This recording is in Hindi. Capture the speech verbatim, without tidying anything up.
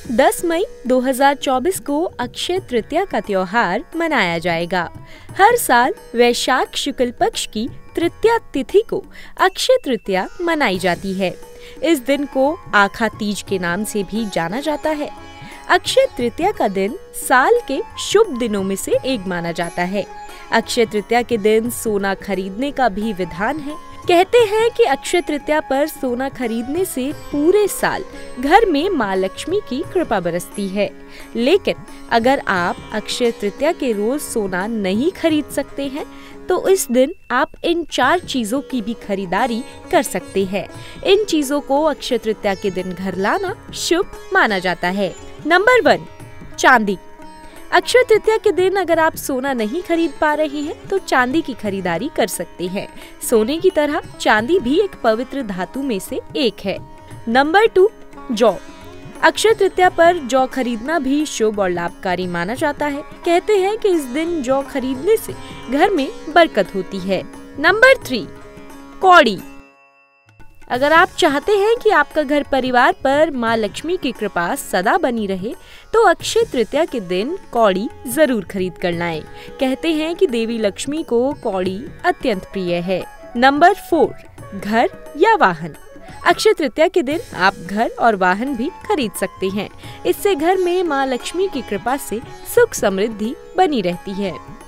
दस मई दो हज़ार चौबीस को अक्षय तृतीया का त्योहार मनाया जाएगा। हर साल वैशाख शुक्ल पक्ष की तृतीया तिथि को अक्षय तृतीया मनाई जाती है। इस दिन को आखा तीज के नाम से भी जाना जाता है। अक्षय तृतीया का दिन साल के शुभ दिनों में से एक माना जाता है। अक्षय तृतीया के दिन सोना खरीदने का भी विधान है। कहते हैं कि अक्षय तृतीया पर सोना खरीदने से पूरे साल घर में माँ लक्ष्मी की कृपा बरसती है। लेकिन अगर आप अक्षय तृतीया के रोज सोना नहीं खरीद सकते हैं तो इस दिन आप इन चार चीजों की भी खरीदारी कर सकते हैं। इन चीजों को अक्षय तृतीया के दिन घर लाना शुभ माना जाता है। नंबर वन, चांदी। अक्षय तृतीया के दिन अगर आप सोना नहीं खरीद पा रहे हैं तो चांदी की खरीदारी कर सकते हैं। सोने की तरह चांदी भी एक पवित्र धातु में से एक है। नंबर टू, जौ। अक्षय तृतीया पर जौ खरीदना भी शुभ और लाभकारी माना जाता है। कहते हैं कि इस दिन जौ खरीदने से घर में बरकत होती है। नंबर थ्री, कौड़ी। अगर आप चाहते हैं कि आपका घर परिवार पर माँ लक्ष्मी की कृपा सदा बनी रहे तो अक्षय तृतीया के दिन कौड़ी जरूर खरीद कर लाएं। कहते हैं कि देवी लक्ष्मी को कौड़ी अत्यंत प्रिय है। नंबर फोर, घर या वाहन। अक्षय तृतीया के दिन आप घर और वाहन भी खरीद सकते हैं। इससे घर में माँ लक्ष्मी की कृपा से सुख समृद्धि बनी रहती है।